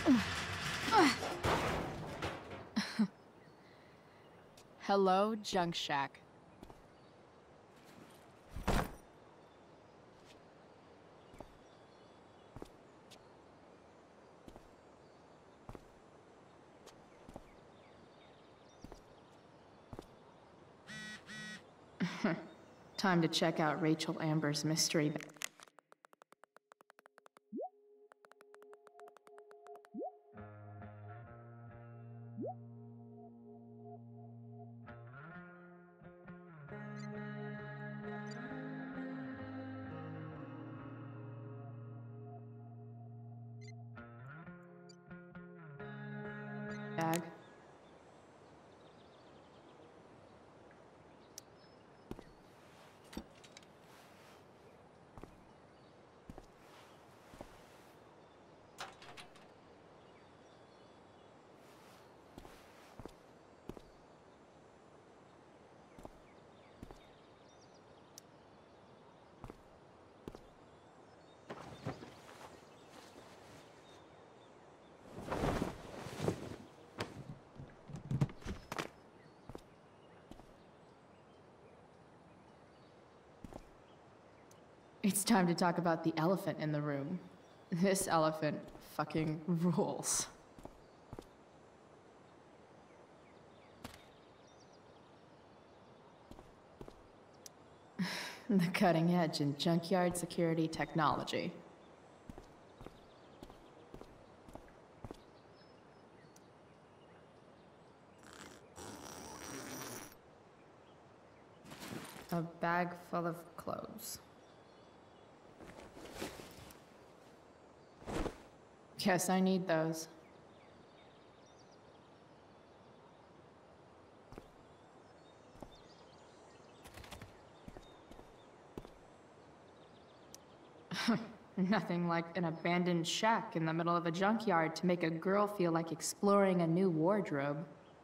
Hello, Junk Shack. Time to check out Rachel Amber's mystery. Bag. It's time to talk about the elephant in the room. This elephant fucking rules. The cutting edge in junkyard security technology. A bag full of clothes. Guess I need those. Nothing like an abandoned shack in the middle of a junkyard to make a girl feel like exploring a new wardrobe.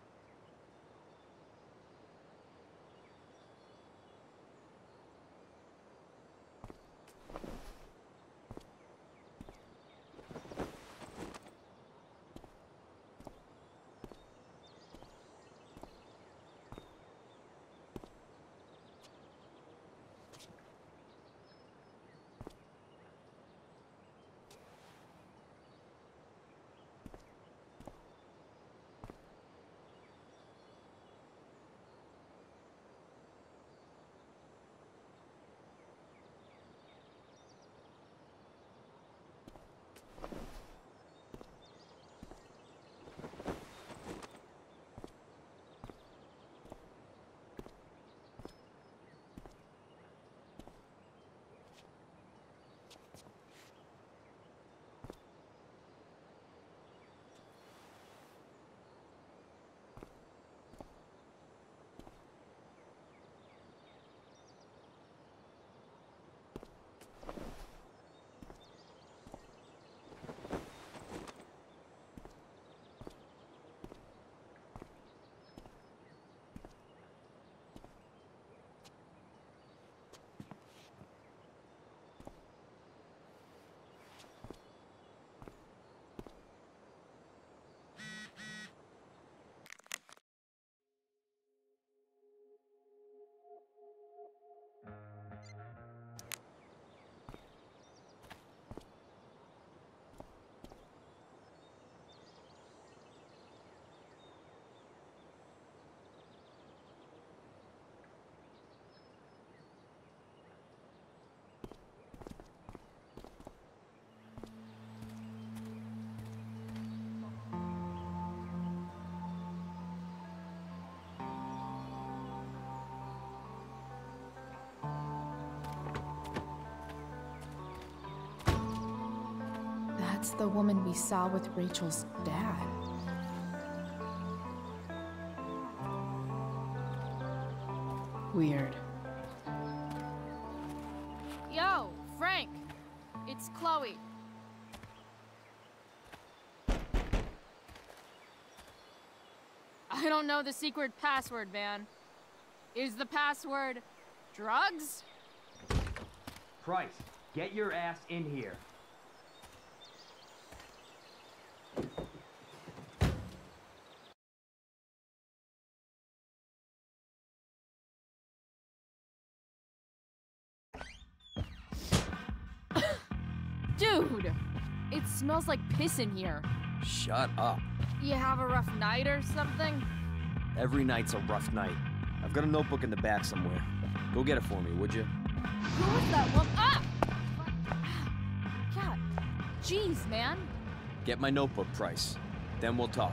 That's the woman we saw with Rachel's dad. Weird. Yo, Frank! It's Chloe. I don't know the secret password, man. Is the password drugs? Price, get your ass in here. Dude! It smells like piss in here. Shut up. You have a rough night or something? Every night's a rough night. I've got a notebook in the back somewhere. Go get it for me, would you? Who was that one? Ah! God. Jeez, man. Get my notebook, Price. Then we'll talk.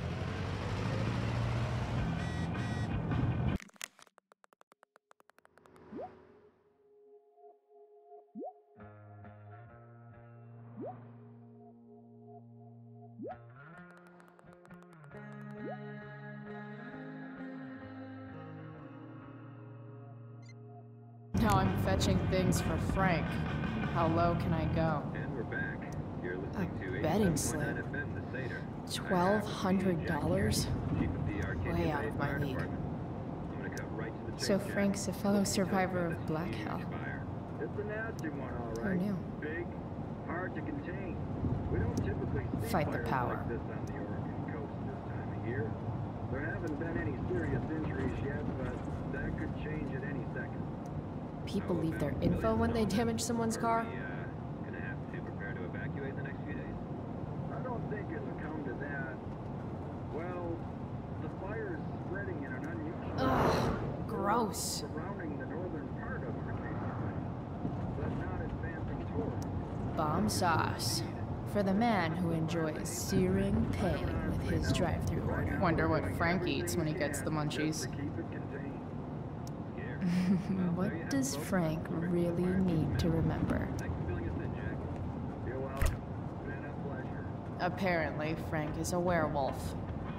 Now I'm fetching things for Frank. How low can I go? And we're back. You're listening to A betting 87.9 slip. FM, The Seder. $1,200? Chief of the Arcadia Way out Bay of my Fire league. Department. I'm gonna cut right to the So chase, Jack. Frank's a fellow Let's survivor talk of about Black this Hell. huge fire. It's a nasty one, all Who right. knew? Big, hard to contain. We don't typically see Fight the fires power. like this on the Oregon coast this time of year. There haven't been any serious injuries yet, but that could change at any second. People How leave their about info when they $1 million? damage someone's Are car? we, gonna have to prepare to evacuate in the next few days? I don't think it'll come to that. Well, the fire's spreading in an unusual Ugh, gross. surrounding the northern part of Arcadia Bay, but not advancing towards. Bomb sauce. For the man who enjoys searing pain with his drive-thru order. Wonder what Frank eats when he gets the munchies. To keep it contained. Scared? What does Frank really need to remember? Thanks for filling us in, Jack. You're welcome. Been a pleasure. Apparently, Frank is a werewolf.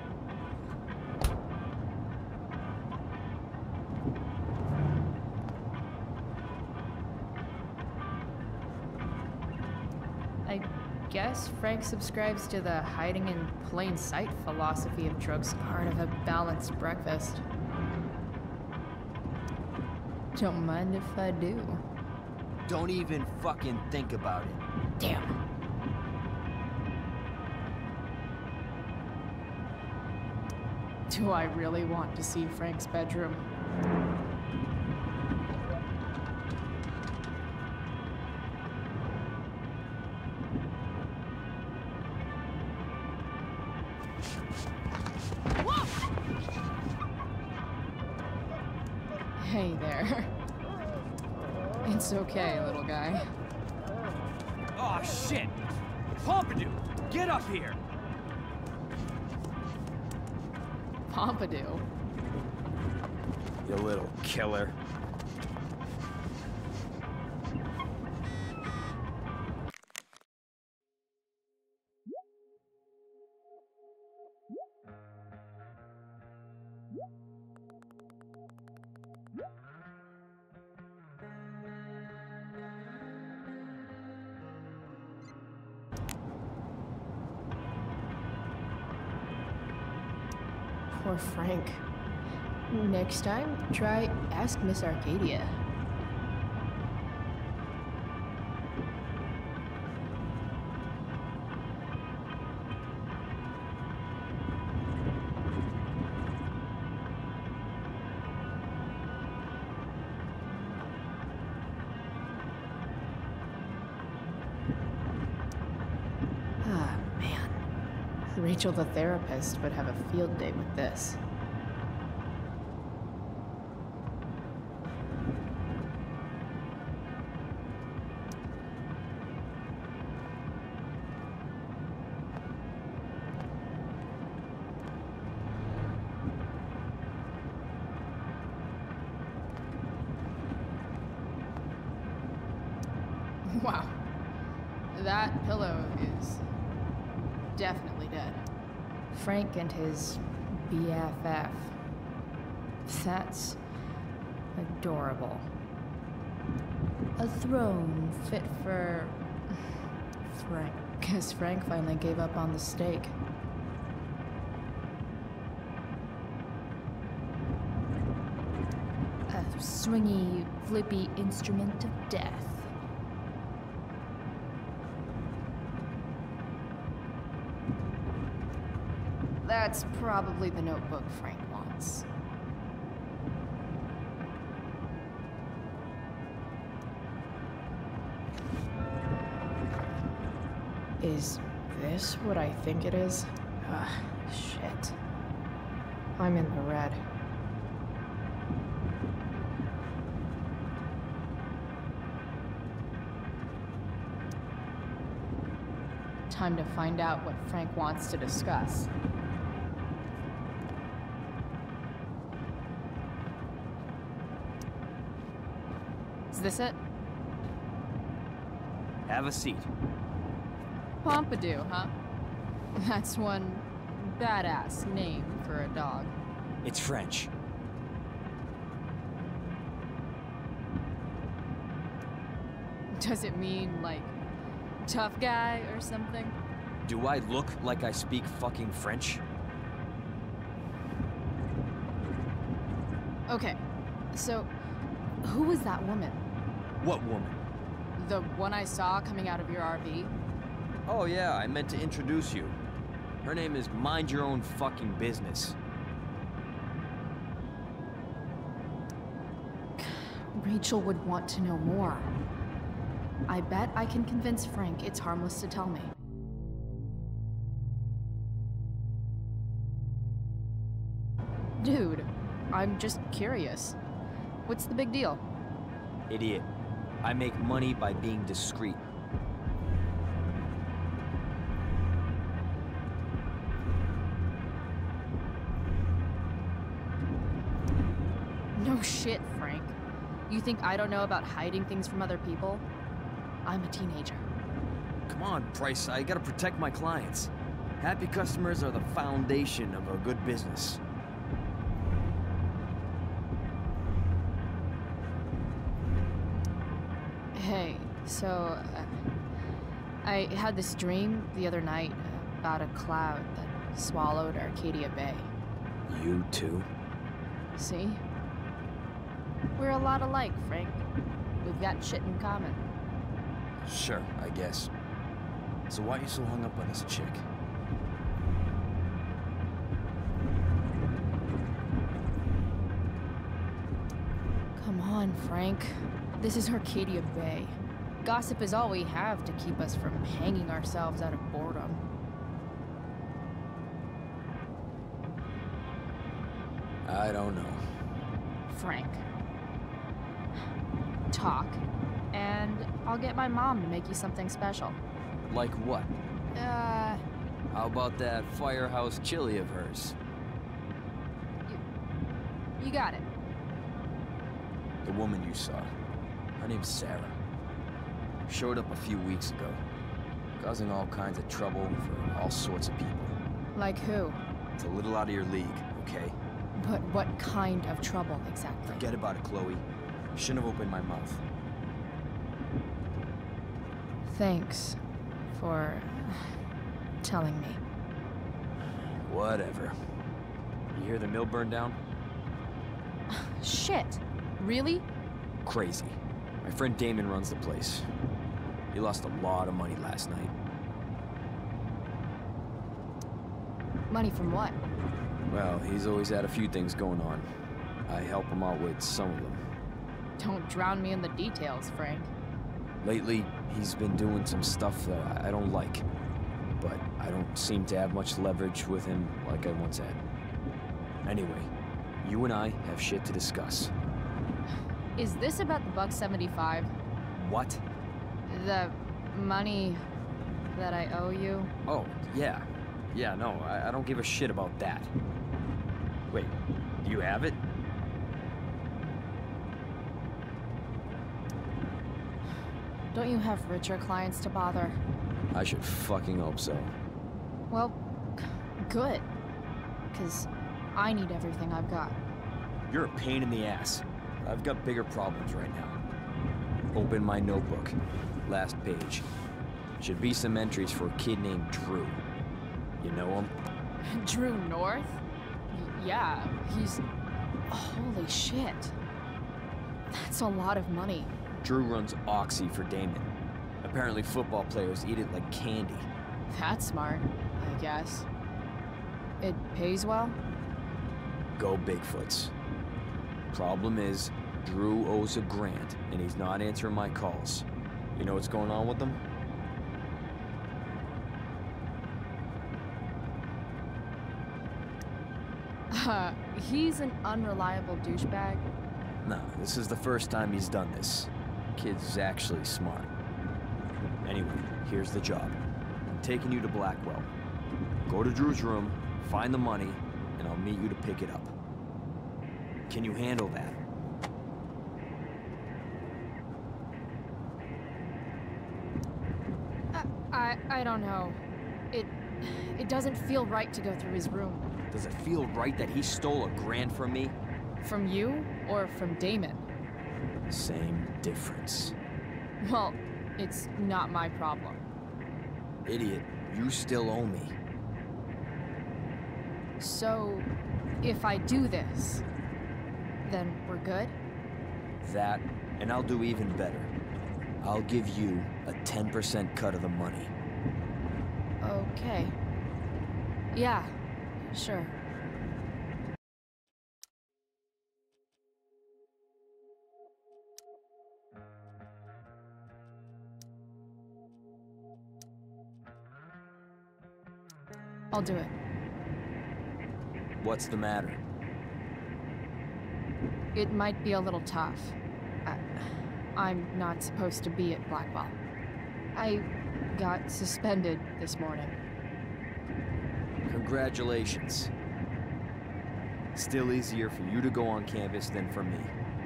I guess Frank subscribes to the hiding in plain sight philosophy of drugs part of a balanced breakfast. Don't mind if I do. Don't even fucking think about it. Damn. Do I really want to see Frank's bedroom? Hey there. It's okay, little guy. Oh shit! Pompidou! Get up here! Pompidou. You little killer. Poor Frank. Next time, try Ask Miss Arcadia. Ah, man. Rachel the therapist would have a field day with this. Wow. That pillow is definitely dead. Frank and his BFF. That's adorable. A throne fit for Frank. Because Frank finally gave up on the stake. A swingy, flippy instrument of death. That's probably the notebook Frank wants. Is this what I think it is? Shit. I'm in the red. Time to find out what Frank wants to discuss. Is this it? Have a seat. Pompidou, huh? That's one badass name for a dog. It's French. Does it mean, like, tough guy or something? Do I look like I speak fucking French? Okay, so who was that woman? What woman? The one I saw coming out of your RV? Oh yeah, I meant to introduce you. Her name is Mind Your Own Fucking Business. Rachel would want to know more. I bet I can convince Frank it's harmless to tell me. Dude, I'm just curious. What's the big deal? Idiot. I make money by being discreet. No shit, Frank. You think I don't know about hiding things from other people? I'm a teenager. Come on, Price, I gotta protect my clients. Happy customers are the foundation of a good business. Hey, so, I had this dream the other night about a cloud that swallowed Arcadia Bay. You too? See? We're a lot alike, Frank. We've got shit in common. Sure, I guess. So why are you so hung up on this chick? Come on, Frank. This is Arcadia Bay. Gossip is all we have to keep us from hanging ourselves out of boredom. I don't know. Frank. Talk, and I'll get my mom to make you something special. Like what? Uh, How about that firehouse chili of hers? you got it. The woman you saw. Her name's Sarah. Showed up a few weeks ago, causing all kinds of trouble for all sorts of people. Like who? It's a little out of your league, okay? But what kind of trouble exactly? Forget about it, Chloe. Shouldn't have opened my mouth. Thanks for telling me. Whatever. You hear the mill burned down? Shit. Really? Crazy. My friend Damon runs the place. He lost a lot of money last night. Money from what? Well, he's always had a few things going on. I help him out with some of them. Don't drown me in the details, Frank. Lately, he's been doing some stuff that I don't like. But I don't seem to have much leverage with him like I once had. Anyway, you and I have shit to discuss. Is this about the $1.75? What? The money that I owe you? Oh, yeah. Yeah, no, I don't give a shit about that. Wait, do you have it? Don't you have richer clients to bother? I should fucking hope so. Well, good. 'Cause I need everything I've got. You're a pain in the ass. I've got bigger problems right now. Open my notebook. Last page. Should be some entries for a kid named Drew. You know him? Drew North? Yeah, he's... Holy shit. That's a lot of money. Drew runs Oxy for Damon. Apparently football players eat it like candy. That's smart, I guess. It pays well? Go Bigfoots. Problem is, Drew owes a grant, and he's not answering my calls. You know what's going on with him? He's an unreliable douchebag. No, this is the first time he's done this. Kid's actually smart. Anyway, here's the job. I'm taking you to Blackwell. Go to Drew's room, find the money, and I'll meet you to pick it up. Can you handle that? I don't know. It doesn't feel right to go through his room. Does it feel right that he stole $1,000 from me? From you or from Damon? Same difference. Well, it's not my problem. Idiot, you still owe me. So, if I do this, then we're good? That, and I'll do even better. I'll give you a 10% cut of the money. Okay. Yeah, sure. I'll do it. What's the matter? It might be a little tough. I'm not supposed to be at Blackwell. I got suspended this morning. Congratulations. Still easier for you to go on campus than for me.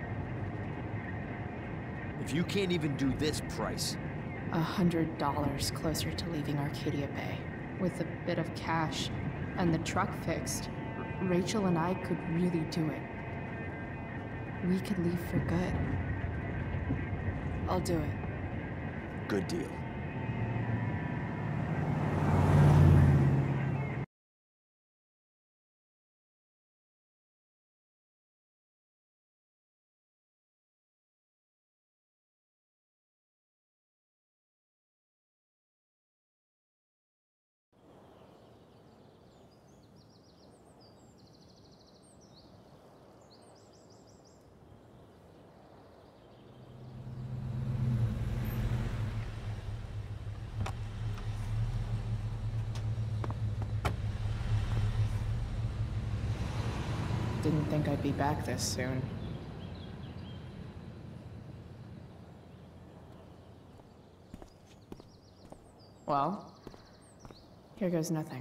If you can't even do this price... $100 closer to leaving Arcadia Bay. With a bit of cash and the truck fixed, Rachel and I could really do it. We could leave for good. I'll do it. Good deal. Didn't think I'd be back this soon. Well, here goes nothing.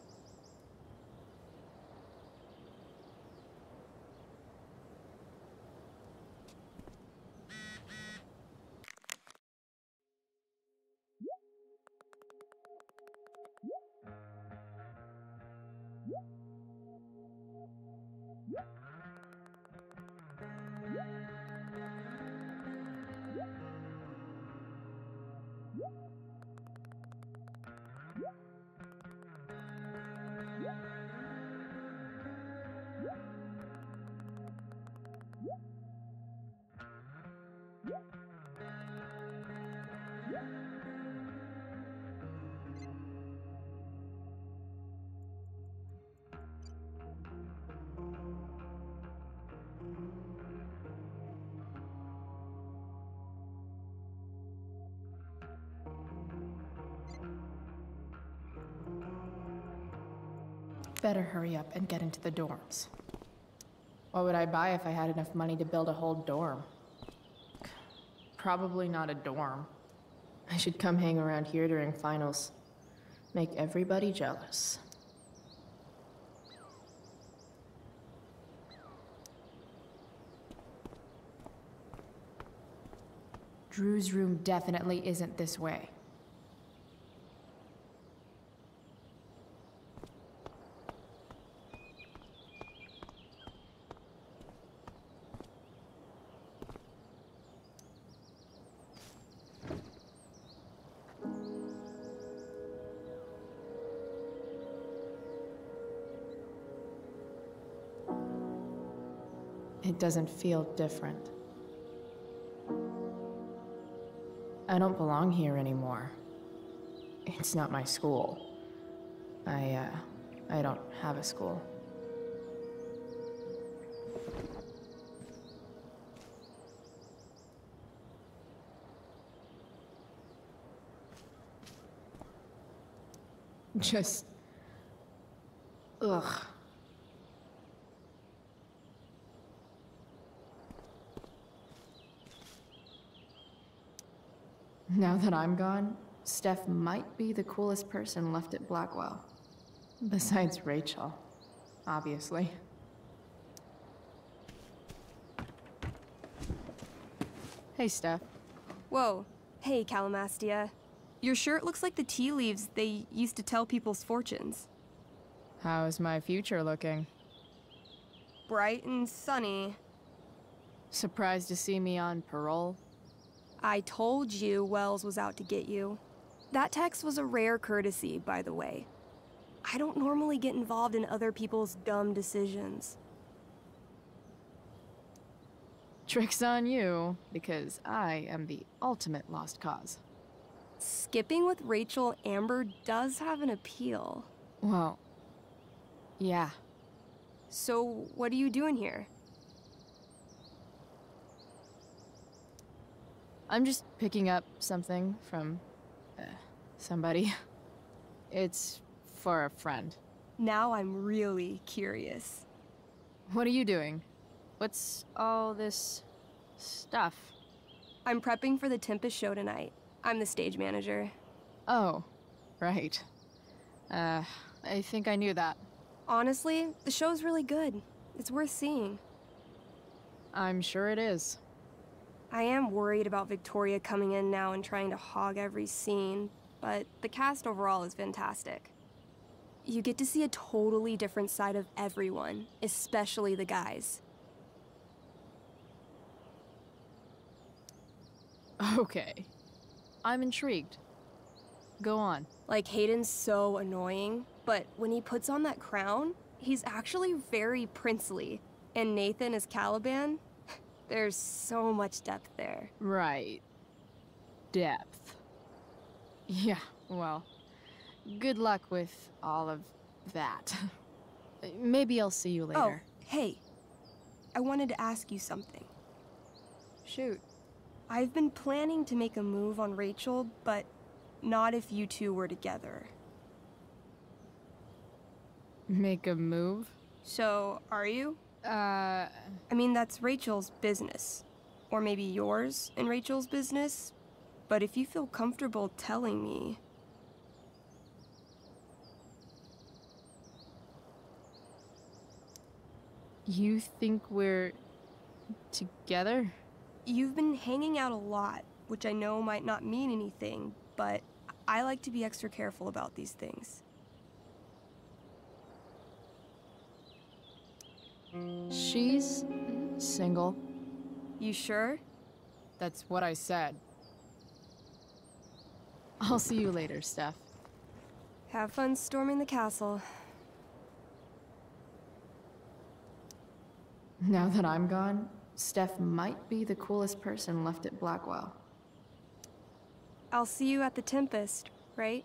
Better hurry up and get into the dorms. What would I buy if I had enough money to build a whole dorm? Probably not a dorm. I should come hang around here during finals. Make everybody jealous. Drew's room definitely isn't this way. It doesn't feel different. I don't belong here anymore. It's not my school. I don't have a school. Just... ugh. Now that I'm gone, Steph might be the coolest person left at Blackwell. Besides Rachel, obviously. Hey, Steph. Whoa. Hey, Calamastia. Your shirt looks like the tea leaves they used to tell people's fortunes. How's my future looking? Bright and sunny. Surprised to see me on parole? I told you Wells was out to get you. That text was a rare courtesy, by the way. I don't normally get involved in other people's dumb decisions. Trick's on you, because I am the ultimate lost cause. Skipping with Rachel Amber does have an appeal. Well, yeah. So, what are you doing here? I'm just picking up something from somebody. It's for a friend. Now I'm really curious. What are you doing? What's all this stuff? I'm prepping for the Tempest show tonight. I'm the stage manager. Oh, right. I think I knew that. Honestly, the show's really good. It's worth seeing. I'm sure it is. I am worried about Victoria coming in now and trying to hog every scene, but the cast overall is fantastic. You get to see a totally different side of everyone, especially the guys. Okay. I'm intrigued. Go on. Like, Hayden's so annoying, but when he puts on that crown, he's actually very princely. And Nathan as Caliban, there's so much depth there. Right. Depth. Yeah, well, good luck with all of that. Maybe I'll see you later. Oh, hey. I wanted to ask you something. Shoot. I've been planning to make a move on Rachel, but not if you two were together. Make a move? So, are you? I mean, that's Rachel's business. Or maybe yours and Rachel's business. But if you feel comfortable telling me... You think we're together? You've been hanging out a lot, which I know might not mean anything, but I like to be extra careful about these things. She's single. You sure? That's what I said. I'll see you later, Steph. Have fun storming the castle. Now that I'm gone, Steph might be the coolest person left at Blackwell. I'll see you at the Tempest, right?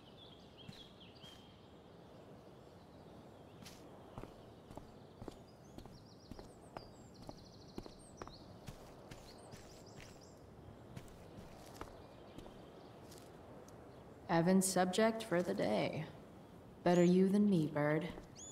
Evan's subject for the day. Better you than me, Bird.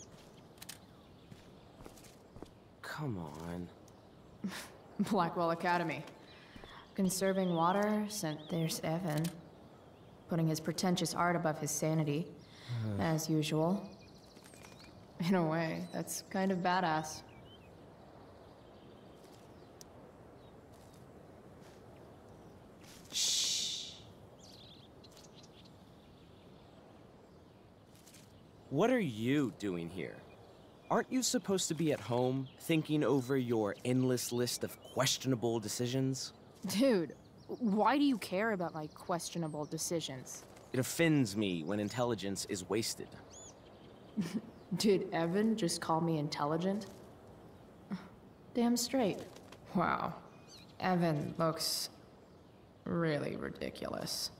Come on. Blackwell Academy. Conserving water, sent there's Evan. Putting his pretentious art above his sanity, as usual. In a way, that's kind of badass. Shh. What are you doing here? Aren't you supposed to be at home, thinking over your endless list of questionable decisions? Dude, why do you care about my questionable decisions? It offends me when intelligence is wasted. Did Evan just call me intelligent? Damn straight. Wow. Evan looks really ridiculous.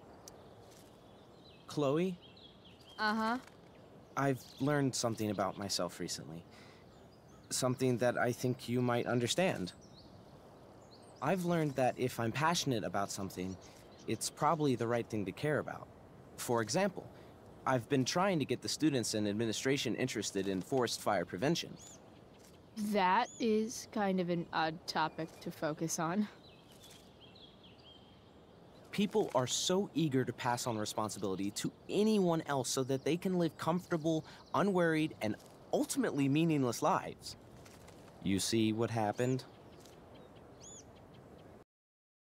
Chloe? Uh-huh. I've learned something about myself recently. Something that I think you might understand. I've learned that if I'm passionate about something, it's probably the right thing to care about. For example, I've been trying to get the students and administration interested in forest fire prevention. That is kind of an odd topic to focus on. people are so eager to pass on responsibility to anyone else so that they can live comfortable, unworried, and ultimately meaningless lives. You see what happened?